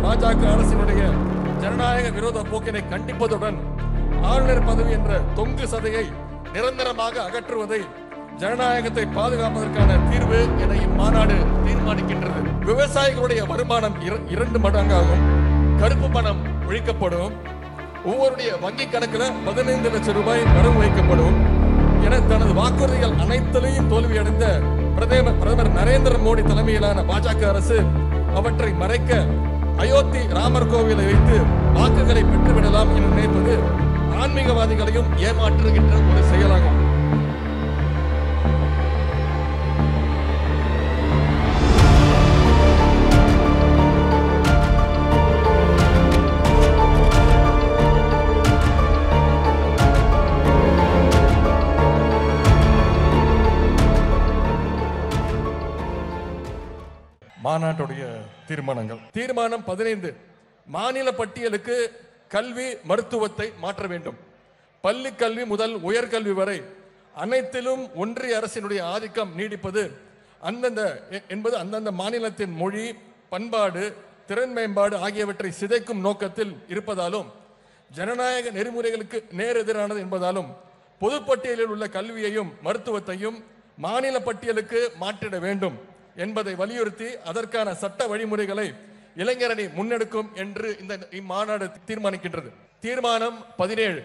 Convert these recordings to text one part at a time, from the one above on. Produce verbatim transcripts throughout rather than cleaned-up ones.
பாஜக அரசினுடைய ஜனநாயக விரோத போக்கினை கண்டிப்பதுடன் ஆளுநர் பதவி என்ற தொங்கு சதையை நிரந்தரமாக அகற்றுவதை ஜனநாயகத்தை பாதுகாப்பதற்கான தீர்வு என இம்மாநாடு தீர்மானிக்கின்றது. விவசாயிகளுடைய வருமானம் இரண்டு மடங்காகும், கருப்பு பணம் ஒழிக்கப்படும், ஒவ்வொருடைய வங்கி கணக்கில் பதினைந்து லட்சம் ரூபாய் வரவு வைக்கப்படும் என தனது வாக்குறுதிகள் அனைத்திலையும் தோல்வியடைந்த பிரதமர் பிரதமர் நரேந்திர மோடி தலைமையிலான பாஜக அரசு அவற்றை மறைக்க அயோத்தி ராமர் கோவிலை வைத்து வாக்குகளை பெற்றுவிடலாம் என நினைப்பது ஆன்மீகவாதிகளையும் ஏமாற்றுகின்ற ஒரு செயலாகும். மாநாட்டுடைய தீர்மானங்கள். தீர்மானம் பதினைந்து, மாநில பட்டியலுக்கு கல்வி மருத்துவத்தை மாற்ற வேண்டும். பள்ளி கல்வி முதல் உயர்கல்வி வரை அனைத்திலும் ஒன்றிய அரசினுடைய ஆதிக்கம் நீடிப்பது அந்தந்த என்பது அந்தந்த மாநிலத்தின் மொழி, பண்பாடு, திறன் மேம்பாடு ஆகியவற்றை சிதைக்கும் நோக்கத்தில் இருப்பதாலும் ஜனநாயக நெறிமுறைகளுக்கு நேர் எதிரானது என்பதாலும் பொதுப்பட்டியலில் உள்ள கல்வியையும் மருத்துவத்தையும் மாநில பட்டியலுக்கு மாற்றிட வேண்டும் என்பதை வலியுறுத்தி அதற்கான சட்ட வழிமுறைகளை இளைஞரணி முன்னெடுக்கும் என்று இந்த இம்மாநாடு தீர்மானிக்கின்றது. தீர்மானம் பதினேழு,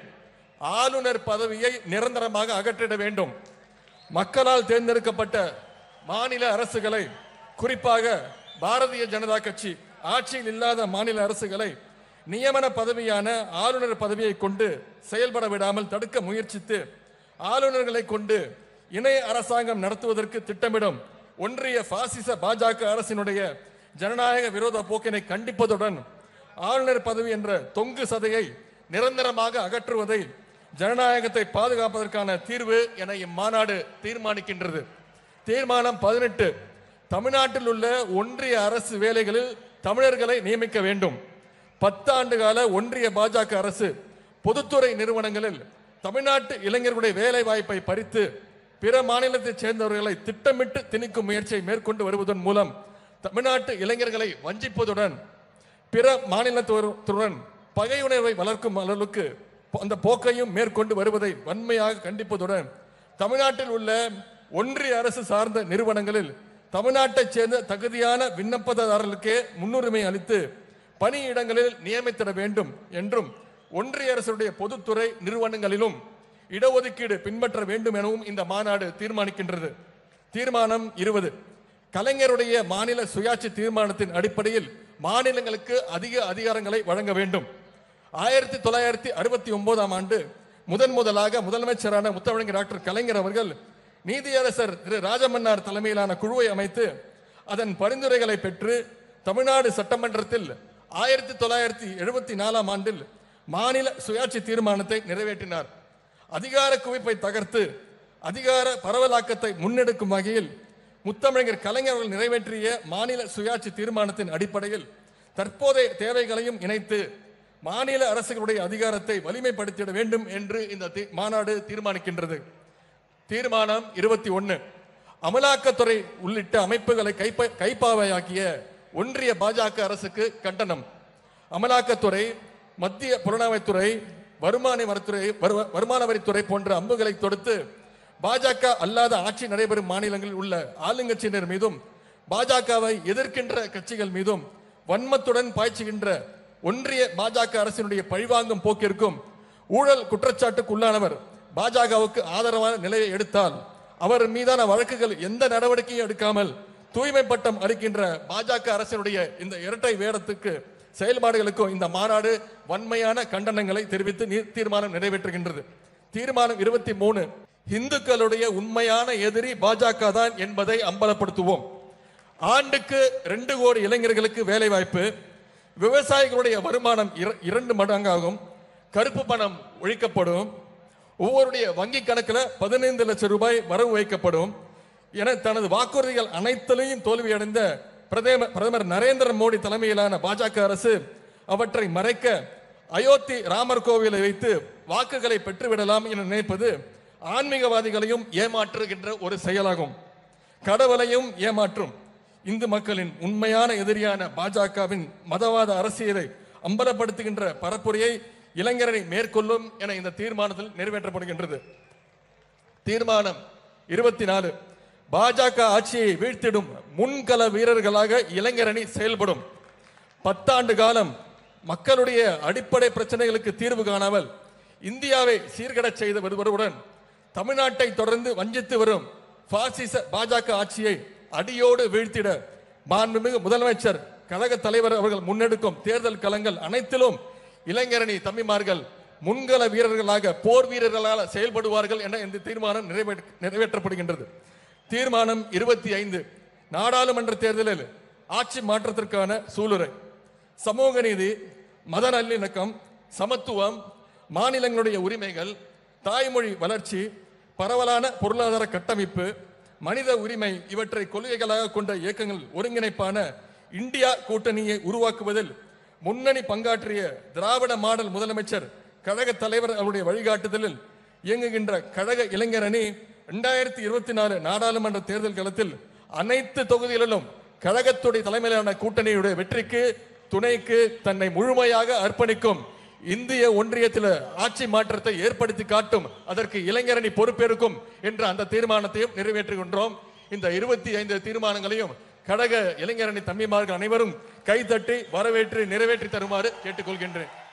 ஆளுநர் பதவியை நிரந்தரமாக அகற்றிட வேண்டும். மக்களால் தேர்ந்தெடுக்கப்பட்ட மாநில அரசுகளை, குறிப்பாக பாரதிய ஜனதா கட்சி ஆட்சியில் இல்லாத மாநில அரசுகளை நியமன பதவியான ஆளுநர் பதவியை கொண்டு செயல்பட விடாமல் தடுக்க முயற்சித்து ஆளுநர்களை கொண்டு இணை அரசாங்கம் நடத்துவதற்கு திட்டமிடும் ஒன்றிய பாசிச பாஜக அரசினுடைய ஜனநாயக விரோத போக்கினை கண்டிப்பதுடன் ஆளுநர் பதவி என்ற தொங்கு சதையை நிரந்தரமாக அகற்றுவதை ஜனநாயகத்தை பாதுகாப்பதற்கான தீர்வு என இம்மாநாடு தீர்மானிக்கின்றது. தீர்மானம் பதினெட்டு, தமிழ்நாட்டில் உள்ள ஒன்றிய அரசு வேலைகளில் தமிழர்களை நியமிக்க வேண்டும். பத்தாண்டு கால ஒன்றிய பாஜக அரசு பொதுத்துறை நிறுவனங்களில் தமிழ்நாட்டு இளைஞர்களுடைய வேலை வாய்ப்பை பறித்து பிற மாநிலத்தைச் சேர்ந்தவர்களை திட்டமிட்டு திணிக்கும் முயற்சியை மேற்கொண்டு வருவதன் மூலம் தமிழ்நாட்டு இளைஞர்களை வஞ்சிப்பதுடன் பிற மாநிலத்துடன் பகையுணர்வை வளர்க்கும் அளவுக்கு அந்த போக்கையும் மேற்கொண்டு வருவதை வன்மையாக கண்டிப்பதுடன் தமிழ்நாட்டில் உள்ள ஒன்றிய அரசு சார்ந்த நிறுவனங்களில் தமிழ்நாட்டைச் சேர்ந்த தகுதியான விண்ணப்பதாரர்களுக்கே முன்னுரிமை அளித்து பணியிடங்களில் நியமித்திட வேண்டும் என்றும் ஒன்றிய அரசுடைய பொதுத்துறை நிறுவனங்களிலும் இடஒதுக்கீடு பின்பற்ற வேண்டும் எனவும் இந்த மாநாடு தீர்மானிக்கின்றது. தீர்மானம் இருபது, கலைஞருடைய மாநில சுயாட்சி தீர்மானத்தின் அடிப்படையில் மாநிலங்களுக்கு அதிக அதிகாரங்களை வழங்க வேண்டும். ஆயிரத்தி தொள்ளாயிரத்தி அறுபத்தி ஒன்பதாம் ஆண்டு முதன் முதலாக முதலமைச்சரான முத்தமிழர் டாக்டர் கலைஞர் அவர்கள் நீதியரசர் திரு ராஜமன்னார் தலைமையிலான குழுவை அமைத்து அதன் பரிந்துரைகளை பெற்று தமிழ்நாடு சட்டமன்றத்தில் ஆயிரத்தி தொள்ளாயிரத்தி எழுபத்தி நாலாம் ஆண்டில் மாநில சுயாட்சி தீர்மானத்தை நிறைவேற்றினார். அதிகார குவிப்பை தகர்த்து அதிகார பரவலாக்கத்தை முன்னெடுக்கும் வகையில் முத்தமிழர் கலைஞர்கள் நிறைவேற்றிய மாநில சுயாட்சி தீர்மானத்தின் அடிப்படையில் தற்போதைய தேவைகளையும் இணைத்து மாநில அரசுகளுடைய அதிகாரத்தை வலிமைப்படுத்திட வேண்டும் என்று இந்த மாநாடு தீர்மானிக்கின்றது. தீர்மானம் இருபத்தி ஒன்று, அமலாக்கத்துறை உள்ளிட்ட அமைப்புகளை கைப்ப கைப்பாவையாக்கிய ஒன்றிய பாஜக அரசுக்கு கண்டனம். அமலாக்கத்துறை, மத்திய புலனாய்வுத்துறை, வருமான வரித்துறை வருமான வரித்துறை போன்ற அம்புகளை தொடுத்து பாஜக அல்லாத ஆட்சி நடைபெறும் மாநிலங்களில் உள்ள ஆளுங்கட்சியினர் மீதும் பாஜகவை எதிர்க்கின்ற கட்சிகள் மீதும் வன்மத்துடன் பாய்ச்சுகின்ற ஒன்றிய பாஜக அரசினுடைய பழிவாங்கும் போக்கிற்கும் ஊழல் குற்றச்சாட்டுக்கு உள்ளானவர் பாஜகவுக்கு ஆதரவான நிலையை எடுத்தால் அவர் மீதான வழக்குகள் எந்த நடவடிக்கையும் எடுக்காமல் தூய்மை பட்டம் அளிக்கின்ற பாஜக அரசினுடைய இந்த இரட்டை வேடத்துக்கு செயல்பாடுகளுக்கும் இந்த மாநாடு வன்மையான கண்டனங்களை தெரிவித்து தீர்மானம் நிறைவேற்றுகின்றது. தீர்மானம் இருபத்தி மூணு, இந்துக்களுடைய உண்மையான எதிரி பாஜக தான் என்பதை அம்பலப்படுத்துவோம். ஆண்டுக்கு ரெண்டு கோடி இளைஞர்களுக்கு வேலை வாய்ப்பு, விவசாயிகளுடைய வருமானம் இரண்டு மடங்காகும், கருப்பு பணம் ஒழிக்கப்படும், ஒவ்வொருடைய வங்கி கணக்கில் பதினைந்து லட்சம் ரூபாய் வரவு வைக்கப்படும் என தனது வாக்குறுதிகள் அனைத்திலையும் தோல்வியடைந்த பிரதமர் பிரதமர் நரேந்திர மோடி தலைமையிலான பாஜக அரசு அவற்றை மறைக்க அயோத்தி ராமர் கோவிலை வைத்து வாக்குகளை பெற்றுவிடலாம் என நினைப்பது ஆன்மீகவாதிகளையும் ஏமாற்றுகின்ற ஒரு செயலாகும். கடவுளையும் ஏமாற்றும் இந்து மக்களின் உண்மையான எதிரியான பாஜகவின் மதவாத அரசியலை அம்பலப்படுத்துகின்ற பரப்புரையை இளைஞரணி மேற்கொள்ளும் என இந்த தீர்மானத்தில் நிறைவேற்றப்படுகின்றது. தீர்மானம் இருபத்தி நாலு. பாஜக ஆட்சியை வீழ்த்திடும் முன்கள வீரர்களாக இளைஞரணி செயல்படும். பத்தாண்டு காலம் மக்களுடைய அடிப்படை பிரச்சனைகளுக்கு தீர்வு காணாமல் இந்தியாவை சீர்கடச் செய்து வருவதுடன் தமிழ்நாட்டை தொடர்ந்து வஞ்சித்து வரும் பாசிச பாஜக ஆட்சியை அடியோடு வீழ்த்திட மாண்புமிகு முதலமைச்சர் கழக தலைவர் அவர்கள் முன்னெடுக்கும் தேர்தல் களங்கள் அனைத்திலும் இளைஞரணி தம்பிமார்கள் முன்கள வீரர்களாக போர் வீரர்களாக செயல்படுவார்கள் என இந்த தீர்மானம் நிறைவேற்றப்படுகின்றது. தீர்மானம் இருபத்தி ஐந்து. நாடாளுமன்ற தேர்தலில் ஆட்சி மாற்றத்திற்கான சூளுரை. சமூக நீதி, மத நல்லிணக்கம், சமத்துவம், மாநிலங்களுடைய உரிமைகள், தாய்மொழி வளர்ச்சி, பரவலான பொருளாதார கட்டமைப்பு, மனித உரிமை இவற்றை கொள்கைகளாக கொண்ட இயக்கங்கள் ஒருங்கிணைப்பான இந்தியா கூட்டணியை உருவாக்குவதில் முன்னணி பங்காற்றிய திராவிட மாடல் முதலமைச்சர் கழக தலைவர் அவருடைய வழிகாட்டுதலில் இயங்குகின்ற கழக இளைஞரணி இரண்டாயிரத்தி இருபத்தி நாலு நாடாளுமன்ற தேர்தல் களத்தில் அனைத்து தொகுதிகளிலும் கழகத்துடைய தலைமையிலான கூட்டணியுடைய வெற்றிக்கு துணைக்கு தன்னை முழுமையாக அர்ப்பணிக்கும். இந்திய ஒன்றியத்தில் ஆட்சி மாற்றத்தை ஏற்படுத்தி காட்டும். அதற்கு இளைஞரணி பொறுப்பேற்கும் என்ற அந்த தீர்மானத்தையும் நிறைவேற்றுகின்றோம். இந்த இருபத்தி ஐந்து தீர்மானங்களையும் கழக இளைஞரணி தம்பிமார்கள் அனைவரும் கைதட்டி வரவேற்று நிறைவேற்றி தருமாறு கேட்டுக்கொள்கின்றேன்.